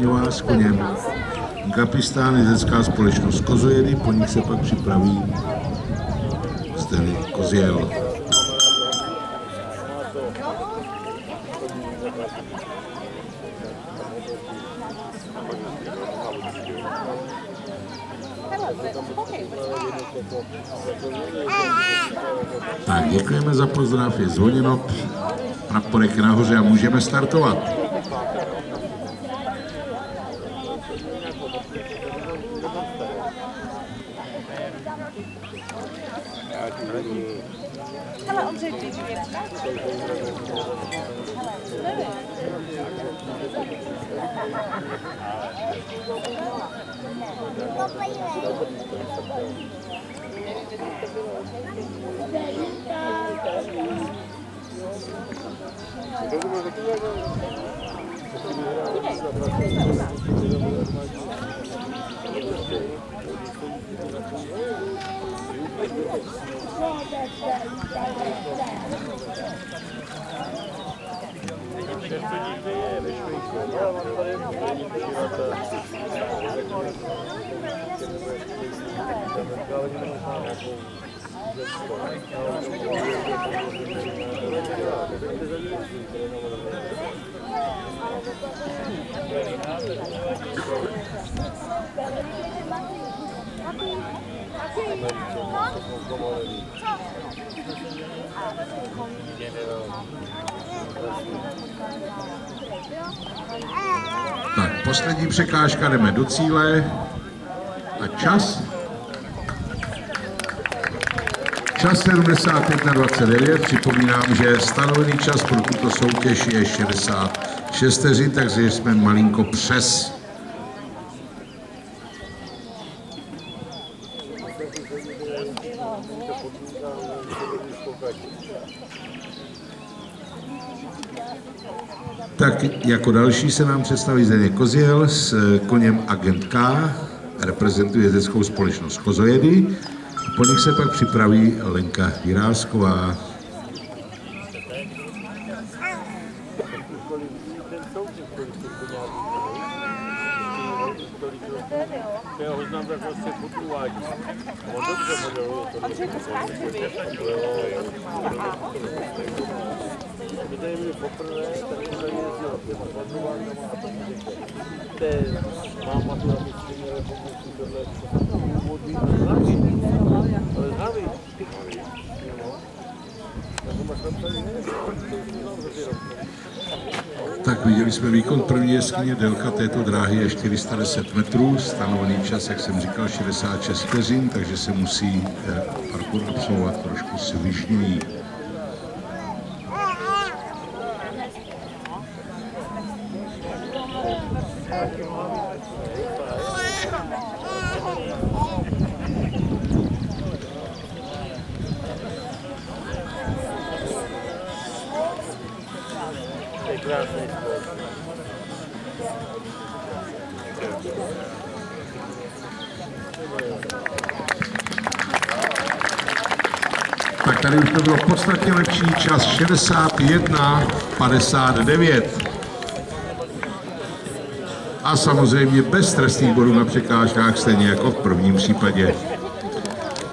Váňová s koněm. Kapistán jezdecká společnost Kozojedy, po nich se pak připraví Zdeny Kozjel. Tak, děkujeme za pozdrav, je zvoněno, praporek nahoře a můžeme startovat. Hele, Ondřej, ty je Tak, poslední překážka, jdeme do cíle a čas 71:29, připomínám, že stanovený čas pro tuto soutěž je 66 vteřin, takže jsme malinko přes. Tak jako další se nám představí Zdeny Kozjel s koněm Agent K, reprezentuje jezdeckou společnost Kozojedy. Po nich se pak připraví Lenka Jirásková. Tak viděli jsme výkon první jeskyně, délka této dráhy je 410 metrů, stanovený čas, jak jsem říkal, 66 vteřin, takže se musí parkour absolvovat trošku svižněji. Tak tady už to bylo podstatně lepší čas 61:59. A samozřejmě bez trestných bodů na překážkách, stejně jako v prvním případě.